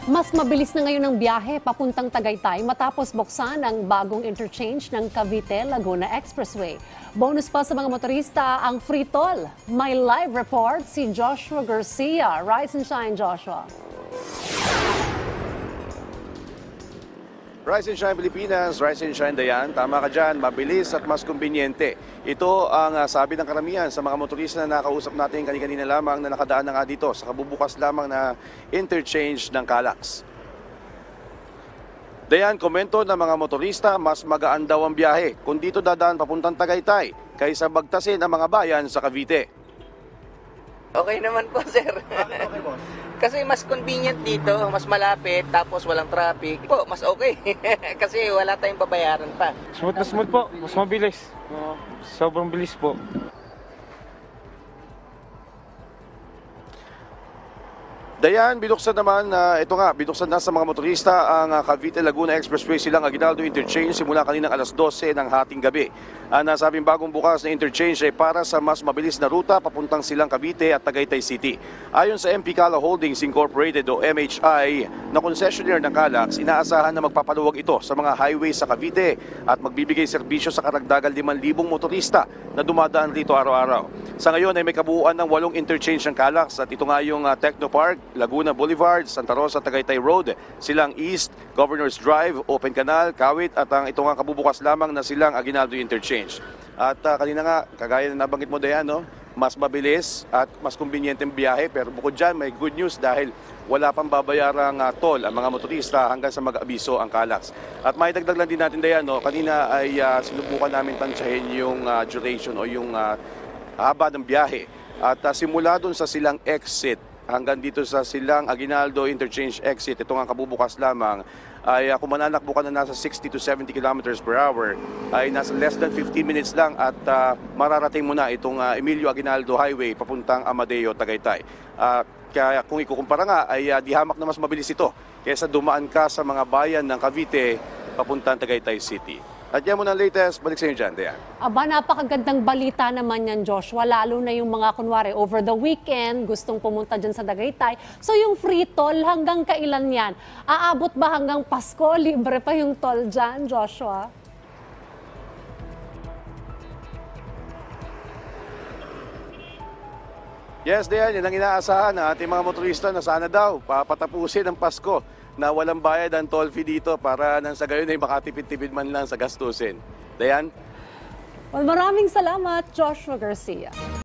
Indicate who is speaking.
Speaker 1: Mas mabilis na ngayon ang biyahe papuntang Tagaytay matapos buksan ang bagong interchange ng Cavite-Laguna Expressway. Bonus pa sa mga motorista ang free toll. May live report si Joshua Garcia. Rise and shine, Joshua.
Speaker 2: Rise and Shine Pilipinas, Rise and Shine Dayan, tama ka dyan, mabilis at mas kumbinyente. Ito ang sabi ng karamihan sa mga motorista na nakausap natin kanina lamang na nakadaan na nga dito sa kabubukas lamang na interchange ng Calax. Dayan, komento ng mga motorista, mas magaan daw ang biyahe kung dito dadaan papuntang Tagaytay kaysa bagtasin ang mga bayan sa Cavite.
Speaker 3: Okay naman po, sir.
Speaker 2: Bakit okay, boss?
Speaker 3: Kasi mas convenient dito, mas malapit, tapos walang traffic. Po, mas okay. Kasi wala tayong babayaran pa.
Speaker 4: Smooth na smooth po, mas mabilis. Sobrang bilis po.
Speaker 2: Dayan, binuksan naman, binuksan na sa mga motorista ang Cavite-Laguna Expressway silang Aguinaldo Interchange simula kaninang alas 12 ng hating gabi. Ang nasabing bagong bukas na interchange ay para sa mas mabilis na ruta papuntang silang Cavite at Tagaytay City. Ayon sa MP Cala Holdings Incorporated o MHI na concessionaire ng Calax, inaasahan na magpapaluwag ito sa mga highway sa Cavite at magbibigay serbisyo sa karagdagan 5,000 motorista na dumadaan rito araw-araw. Sa ngayon ay may kabuuan ng 8 interchange ng Calax at ito nga yung Technopark, Laguna Boulevard, Santa Rosa, Tagaytay Road, Silang East, Governor's Drive, Open Canal, Kawit at ang ito nga kabubukas lamang na Silang Aguinaldo Interchange. At kanina nga, kagaya na nabanggit mo Dayan, no? Mas mabilis at mas kumbinyente ang biyahe pero bukod dyan may good news dahil wala pang babayarang toll ang mga motorista hanggang sa mag-abiso ang Calax. At maidagdag lang din natin Dayan, no? Kanina ay sinubukan namin tansyahin yung duration o yung haba ng biyahe. At simula doon sa Silang Exit hanggang dito sa Silang Aguinaldo Interchange Exit, ito nga kabubukas lamang, ay kung mananakbo ka na nasa 60 to 70 kilometers per hour, ay nasa less than 15 minutes lang at mararating mo na itong Emilio Aguinaldo Highway papuntang Amadeo, Tagaytay. Kaya kung ikukumpara nga, ay di hamak na mas mabilis ito kaysa dumaan ka sa mga bayan ng Cavite papuntang Tagaytay City. At yan muna ang latest. Balik sa inyo dyan, Dayan.
Speaker 1: Aba, napakagandang balita naman yan, Joshua. Lalo na yung mga kunwari over the weekend, gustong pumunta dyan sa Tagaytay. So yung free toll, hanggang kailan yan? Aabot ba hanggang Pasko? Libre pa yung toll dyan, Joshua?
Speaker 2: Yes, Dayan, yan ang inaasahan ng ating mga motorista na sana daw papatapusin ang Pasko na walang bayad ang toll fee dito para nang sa gayon ay makatipid-tipid man lang sa gastusin. Dayan?
Speaker 1: Well, maraming salamat, Joshua Garcia.